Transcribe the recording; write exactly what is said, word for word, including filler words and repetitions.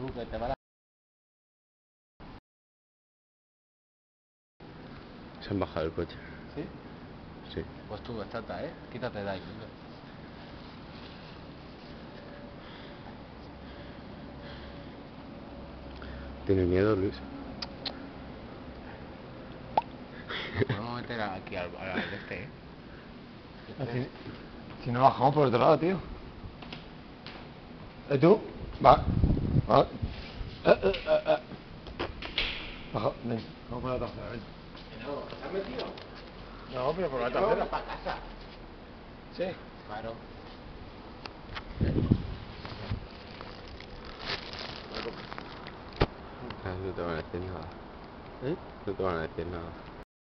Tú, que te va la... Se han bajado el coche. ¿Sí? Sí. Pues tú, estate, ¿eh? Quítate de ahí. Tío. ¿Tiene miedo, Luis? Nos podemos meter aquí al, al este, ¿eh? Si, si no bajamos por otro lado, tío. ¿Eh, tú? Va. Va. Eh, eh, eh, eh. Baja, ven. Vamos por la tercera, ven. No, ¿te has metido? No, pero por la No, tercera. para casa. Sí. Claro. Ah, no te van a decir nada. ¿Eh? No te van a decir nada.